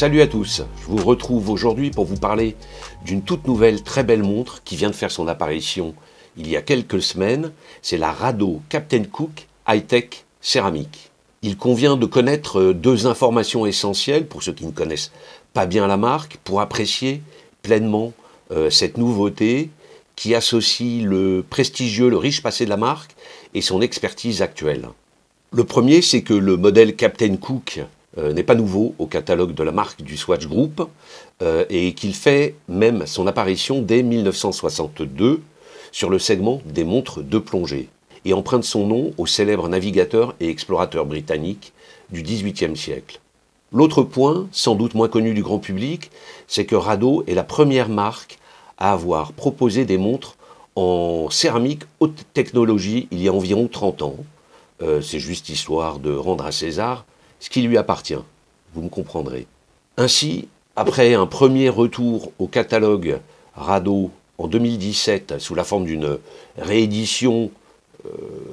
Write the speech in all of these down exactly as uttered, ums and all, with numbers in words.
Salut à tous, je vous retrouve aujourd'hui pour vous parler d'une toute nouvelle très belle montre qui vient de faire son apparition il y a quelques semaines. C'est la Rado Captain Cook High-Tech Céramique. Il convient de connaître deux informations essentielles pour ceux qui ne connaissent pas bien la marque pour apprécier pleinement euh, cette nouveauté qui associe le prestigieux, le riche passé de la marque et son expertise actuelle. Le premier, c'est que le modèle Captain Cook Euh, n'est pas nouveau au catalogue de la marque du Swatch Group euh, et qu'il fait même son apparition dès mille neuf cent soixante-deux sur le segment des montres de plongée et emprunte son nom au célèbre navigateur et explorateur britannique du dix-huitième siècle. L'autre point, sans doute moins connu du grand public, c'est que Rado est la première marque à avoir proposé des montres en céramique haute technologie il y a environ trente ans. Euh, c'est juste histoire de rendre à César ce qui lui appartient, vous me comprendrez. Ainsi, après un premier retour au catalogue Rado en deux mille dix-sept sous la forme d'une réédition euh,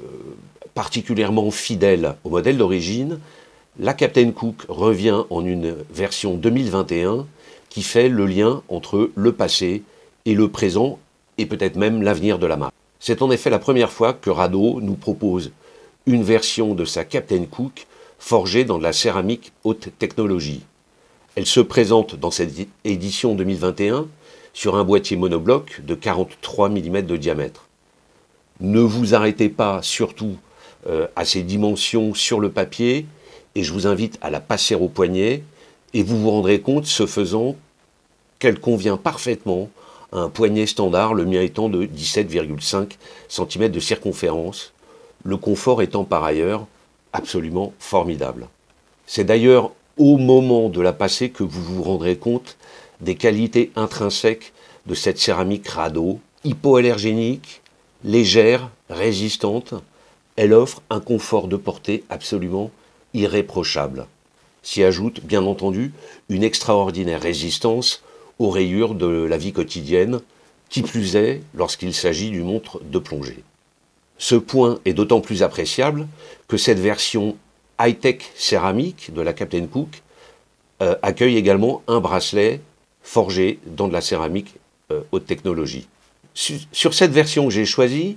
particulièrement fidèle au modèle d'origine, la Captain Cook revient en une version deux mille vingt et un qui fait le lien entre le passé et le présent et peut-être même l'avenir de la marque. C'est en effet la première fois que Rado nous propose une version de sa Captain Cook forgée dans de la céramique haute technologie. Elle se présente dans cette édition deux mille vingt et un sur un boîtier monobloc de quarante-trois millimètres de diamètre. Ne vous arrêtez pas surtout euh, à ces dimensions sur le papier et je vous invite à la passer au poignet et vous vous rendrez compte, ce faisant, qu'elle convient parfaitement à un poignet standard, le mien étant de dix-sept virgule cinq centimètres de circonférence, le confort étant par ailleurs absolument formidable. C'est d'ailleurs au moment de la passer que vous vous rendrez compte des qualités intrinsèques de cette céramique Rado, hypoallergénique, légère, résistante. Elle offre un confort de portée absolument irréprochable. S'y ajoute, bien entendu, une extraordinaire résistance aux rayures de la vie quotidienne, qui plus est lorsqu'il s'agit d'une montre de plongée. Ce point est d'autant plus appréciable que cette version high-tech céramique de la Captain Cook euh, accueille également un bracelet forgé dans de la céramique euh, haute technologie. Sur, sur cette version que j'ai choisie,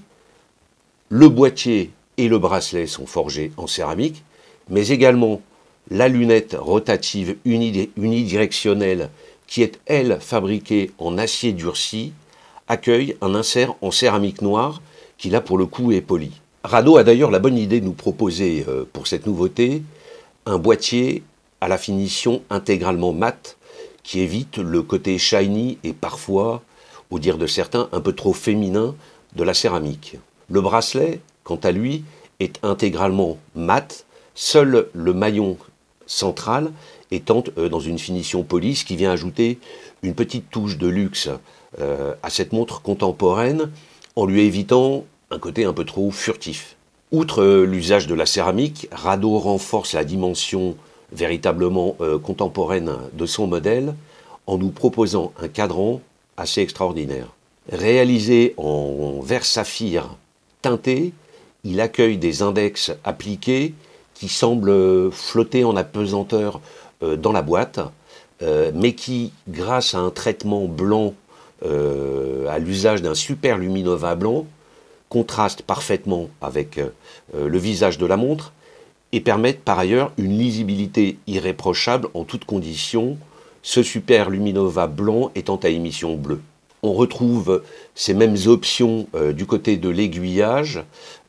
le boîtier et le bracelet sont forgés en céramique, mais également la lunette rotative unidirectionnelle qui est, elle, fabriquée en acier durci, accueille un insert en céramique noire qui là pour le coup est poli. Rado a d'ailleurs la bonne idée de nous proposer euh, pour cette nouveauté un boîtier à la finition intégralement mate qui évite le côté shiny et parfois, au dire de certains, un peu trop féminin de la céramique. Le bracelet, quant à lui, est intégralement mat, seul le maillon central étant euh, dans une finition polie, ce qui vient ajouter une petite touche de luxe euh, à cette montre contemporaine en lui évitant un côté un peu trop furtif. Outre l'usage de la céramique, Rado renforce la dimension véritablement euh, contemporaine de son modèle en nous proposant un cadran assez extraordinaire. Réalisé en verre saphir teinté, il accueille des index appliqués qui semblent flotter en apesanteur euh, dans la boîte, euh, mais qui, grâce à un traitement blanc, euh, à l'usage d'un super luminova blanc, contrastent parfaitement avec euh, le visage de la montre et permettent par ailleurs une lisibilité irréprochable en toutes conditions, ce super luminova blanc étant à émission bleue. On retrouve ces mêmes options euh, du côté de l'aiguillage,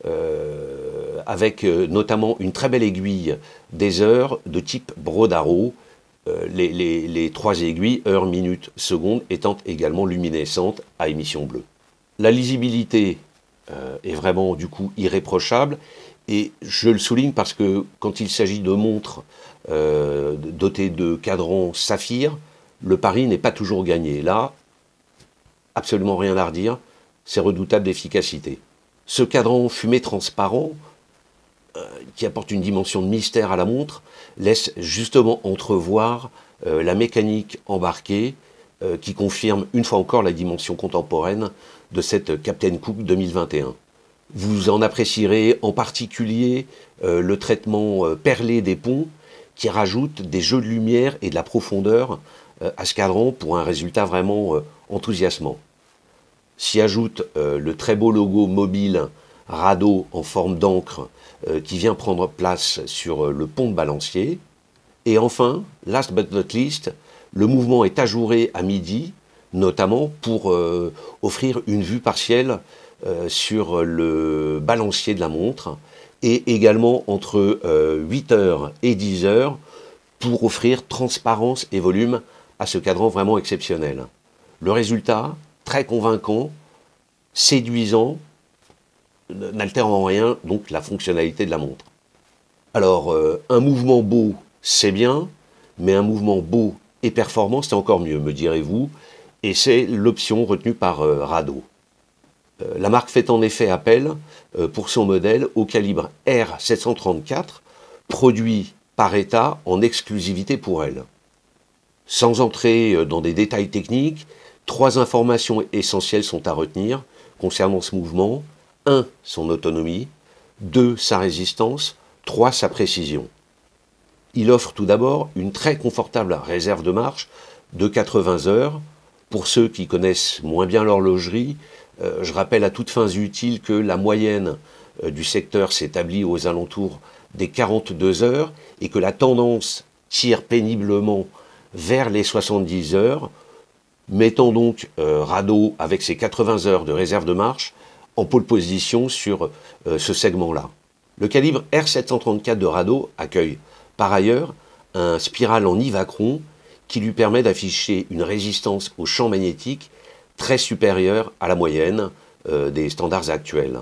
euh, avec euh, notamment une très belle aiguille des heures de type Brodaro, euh, les, les, les trois aiguilles, heure, minute, seconde, étant également luminescentes à émission bleue. La lisibilité Euh, est vraiment du coup irréprochable et je le souligne parce que quand il s'agit de montres euh, dotées de cadrans saphir, le pari n'est pas toujours gagné. Là, absolument rien à redire, c'est redoutable d'efficacité. Ce cadran fumé transparent, euh, qui apporte une dimension de mystère à la montre, laisse justement entrevoir euh, la mécanique embarquée euh, qui confirme une fois encore la dimension contemporaine de cette Captain Cook deux mille vingt et un. Vous en apprécierez en particulier euh, le traitement euh, perlé des ponts qui rajoute des jeux de lumière et de la profondeur euh, à ce cadran pour un résultat vraiment euh, enthousiasmant. S'y ajoute euh, le très beau logo mobile Rado en forme d'encre euh, qui vient prendre place sur euh, le pont de balancier. Et enfin, last but not least, le mouvement est ajouré à midi, notamment pour euh, offrir une vue partielle euh, sur le balancier de la montre, et également entre euh, huit heures et dix heures pour offrir transparence et volume à ce cadran vraiment exceptionnel. Le résultat, très convaincant, séduisant, n'altère en rien donc la fonctionnalité de la montre. Alors, euh, un mouvement beau, c'est bien, mais un mouvement beau et performant, c'est encore mieux, me direz-vous, et c'est l'option retenue par euh, Rado. Euh, la marque fait en effet appel, euh, pour son modèle, au calibre R sept cent trente-quatre, produit par État en exclusivité pour elle. Sans entrer dans des détails techniques, trois informations essentielles sont à retenir concernant ce mouvement. un. Son autonomie. deux. Sa résistance. trois. Sa précision. Il offre tout d'abord une très confortable réserve de marche de quatre-vingts heures. Pour ceux qui connaissent moins bien l'horlogerie, euh, je rappelle à toutes fins utiles que la moyenne euh, du secteur s'établit aux alentours des quarante-deux heures et que la tendance tire péniblement vers les soixante-dix heures, mettant donc euh, Rado avec ses quatre-vingts heures de réserve de marche en pole position sur euh, ce segment-là. Le calibre R sept cent trente-quatre de Rado accueille par ailleurs un spiral en Ivacron qui lui permet d'afficher une résistance au champ magnétique très supérieure à la moyenne euh, des standards actuels.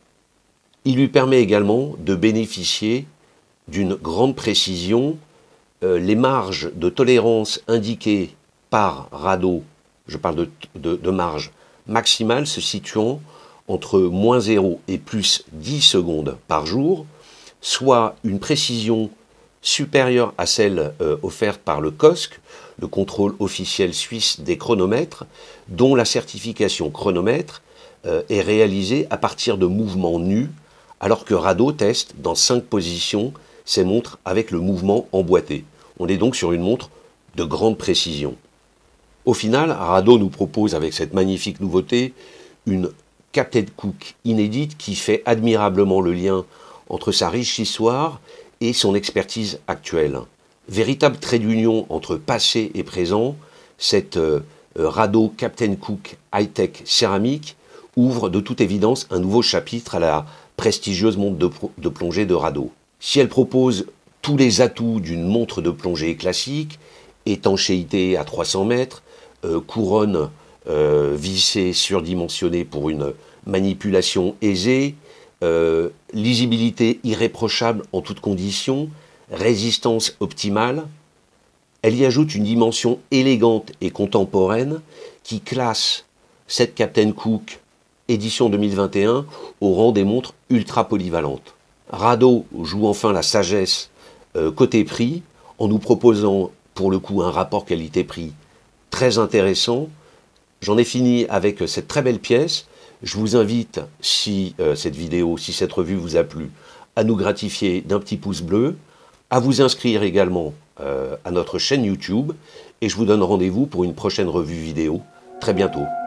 Il lui permet également de bénéficier d'une grande précision. Euh, les marges de tolérance indiquées par Rado, je parle de, de, de marge maximale, se situant entre moins zéro et plus dix secondes par jour, soit une précision supérieure à celle euh, offerte par le C O S C, le contrôle officiel suisse des chronomètres, dont la certification chronomètre euh, est réalisée à partir de mouvements nus, alors que Rado teste dans cinq positions ses montres avec le mouvement emboîté. On est donc sur une montre de grande précision. Au final, Rado nous propose avec cette magnifique nouveauté une Captain Cook inédite qui fait admirablement le lien entre sa riche histoire et son expertise actuelle. Véritable trait d'union entre passé et présent, cette euh, Rado Captain Cook High-Tech céramique ouvre de toute évidence un nouveau chapitre à la prestigieuse montre de, de plongée de Rado. Si elle propose tous les atouts d'une montre de plongée classique, étanchéité à trois cents mètres, euh, couronne euh, vissée surdimensionnée pour une manipulation aisée, euh, lisibilité irréprochable en toutes conditions, résistance optimale, elle y ajoute une dimension élégante et contemporaine qui classe cette Captain Cook édition deux mille vingt et un au rang des montres ultra polyvalentes. Rado joue enfin la sagesse euh, côté prix en nous proposant pour le coup un rapport qualité-prix très intéressant. J'en ai fini avec cette très belle pièce. Je vous invite, si euh, cette vidéo, si cette revue vous a plu, à nous gratifier d'un petit pouce bleu, à vous inscrire également euh, à notre chaîne YouTube, et je vous donne rendez-vous pour une prochaine revue vidéo très bientôt.